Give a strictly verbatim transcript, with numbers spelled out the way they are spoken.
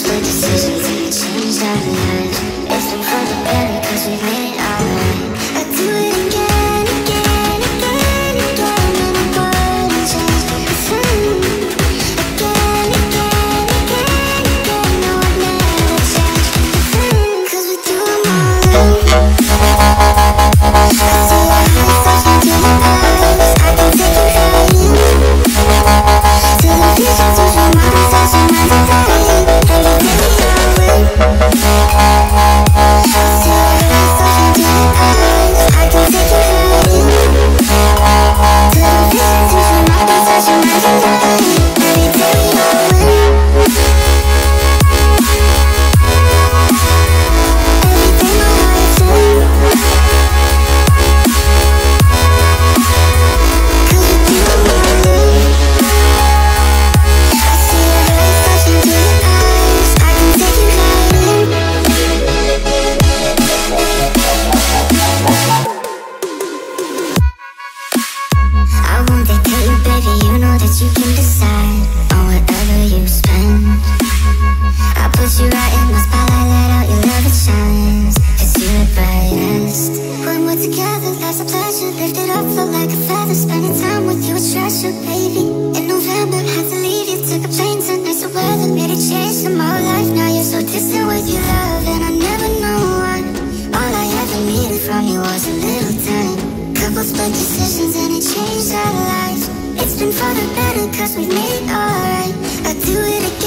split decisions and it changed our lives. It's been for the better cause we made it alright. I do it again, again, again, again, and I wouldn't change a thing. Again, again, again, again, no I'd never change a thing. Cause we do them all in. I see your eyes touching to your eyes. I can take you right in to the visions of your mind, touching my desire. Every day we all win. I see your eyes touching to your eyes. I can take you right in to the visions of your mind, touching my desire. Every day we all win. Everything my heart's in. Cause we do them all in. I see your eyes touching to your eyes. I can take you right in. I won't dictate you, baby, you know that you can decide on whatever you spend. I put you right in my spotlight, let out your love, it shines, cause you're the brightest. When we're together, life's a pleasure, lift it up, float like a feather. Spending time with you a treasure, baby. In November, had to leave you, took a plane to nice weather. Made a change to my life, now you're so distant with your love. And I never know why. All I ever needed from you was a little time. Couple split decisions and it changed our lives. It's been for the better cause we made it alright. I do it again.